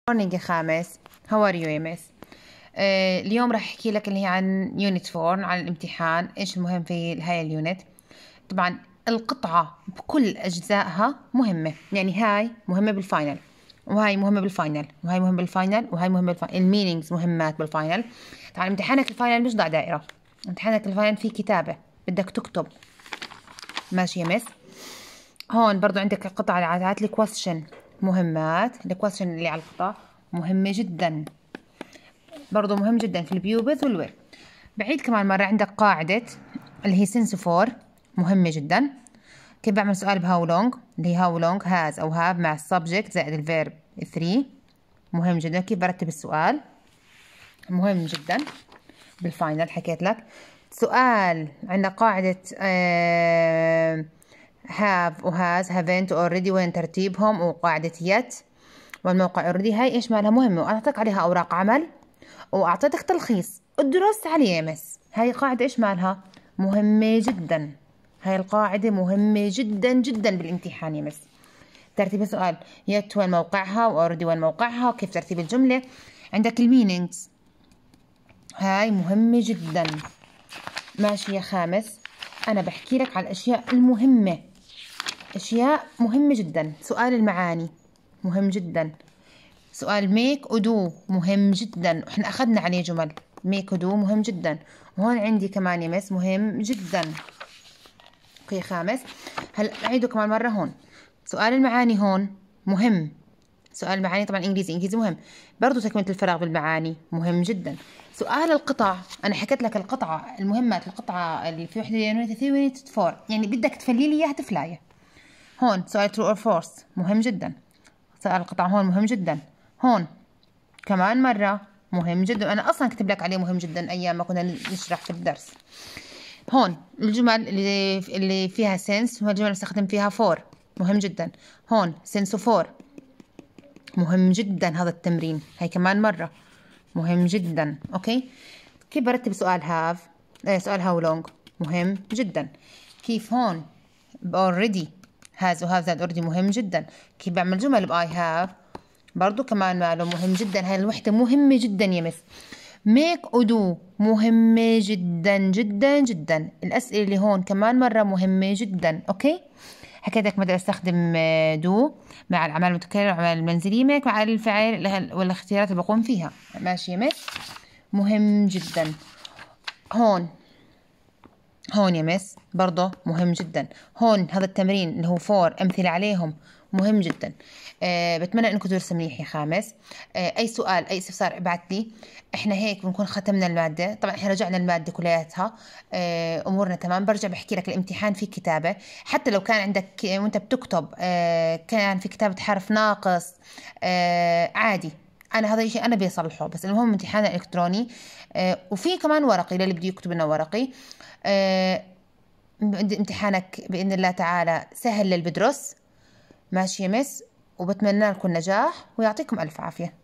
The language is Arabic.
مورنينج يا خامس. هاو ار يو يا مس؟ اليوم راح احكي لك اللي هي عن يونت 4 عن الامتحان. ايش المهم في هاي اليونت؟ طبعا القطعة بكل اجزائها مهمة، يعني هاي مهمة بالفاينل، وهاي مهمة بالفاينل، وهاي مهمة بالفاينل، وهاي مهمة بالفاينل. المينينجز مهمات بالفاينل. طبعا امتحانك الفاينل مش ضع دائرة، امتحانك الفاينل فيه كتابة، بدك تكتب. ماشي يا مس؟ هون برضو عندك القطعة اللي عادت لي question مهمات. الكويستشن اللي على القطعة مهمة جدا، برضو مهم جدا في البيوبث والوير. بعيد كمان مرة، عندك قاعدة اللي هي سنس فور مهمة جدا. كيف بعمل سؤال بهاو لونج، اللي هي هاو لونج هاز أو هاف مع السبجكت زائد الفيرب 3 مهم جدا. كيف برتب السؤال مهم جدا بالفاينل. حكيت لك سؤال عندنا قاعدة have وهاز haven't already وين ترتيبهم، وقاعدة yet والموقع already. هاي ايش مالها مهمة، وأعطيتك عليها أوراق عمل وأعطيتك تلخيص ادرس عليه يا مس. هاي قاعدة ايش مالها مهمة جدا. هاي القاعدة مهمة جدا جدا بالامتحان يا مس. ترتيب السؤال يت وين موقعها، واوريدي وين موقعها، وكيف ترتيب الجملة. عندك المينينجز هاي مهمة جدا. ماشي يا خامس؟ أنا بحكي لك على الأشياء المهمة، أشياء مهمة جدا. سؤال المعاني مهم جدا. سؤال ميك ودو مهم جدا، احنا أخذنا عليه جمل. ميك ودو مهم جدا. وهون عندي كمان يا مس مهم جدا. اوكي خامس؟ هلا أعيده كمان مرة. هون سؤال المعاني هون مهم. سؤال المعاني طبعا انجليزي مهم. برضو تكملة الفراغ بالمعاني مهم جدا. سؤال القطع، انا حكيت لك القطعة المهمات، القطعة اللي في وحدة يونت 3 ويونت 4، يعني بدك تفلي لي اياها تفلاية. هون سؤال true or false مهم جدا. سؤال القطعة هون مهم جدا. هون كمان مرة مهم جدا، انا اصلا كتب لك عليه مهم جدا ايام ما كنا نشرح في الدرس. هون الجمل اللي فيها sense والجمل اللي استخدم فيها for مهم جدا. هون sense for مهم جدا. هذا التمرين هاي كمان مرة مهم جدا. اوكي؟ كيف برتب سؤال هاف؟ سؤال هاو لونج مهم جدا. كيف هون already هاز وهاف زائد already مهم جدا. كيف بعمل جمل باي هاف برضو كمان ماله مهم جدا. هاي الوحدة مهمة جدا يا مس. ميك ودو مهمة جدا جدا جدا. الأسئلة اللي هون كمان مرة مهمة جدا. اوكي؟ حكيت لك متى استخدم دو مع الأعمال المتكررة والأعمال المنزلية، ميك مع الفعل والاختيارات اللي بقوم فيها. ماشي يا مس؟ مهم جدا. هون يا مس برضه مهم جدا. هون هذا التمرين اللي هو فور أمثلة عليهم مهم جدا. بتمنى انكم تدرسوا منيح يا خامس. اي سؤال اي استفسار ابعت لي. احنا هيك بنكون ختمنا الماده. طبعا احنا رجعنا الماده كلياتها، امورنا تمام. برجع بحكي لك الامتحان في كتابه، حتى لو كان عندك وانت بتكتب كان في كتابه حرف ناقص عادي. انا هذا الشيء انا بيصلحه، بس المهم امتحان الكتروني. وفي كمان ورقي للي بده يكتب لنا ورقي. امتحانك باذن الله تعالى سهل للي بدرس. ماشي يا مس؟ وبتمنى لكم نجاح ويعطيكم ألف عافية.